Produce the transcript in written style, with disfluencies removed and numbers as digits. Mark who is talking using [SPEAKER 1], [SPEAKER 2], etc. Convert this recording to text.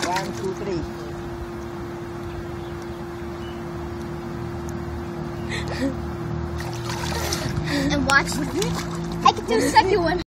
[SPEAKER 1] 1, 2, 3.
[SPEAKER 2] And watch. I can do the second one.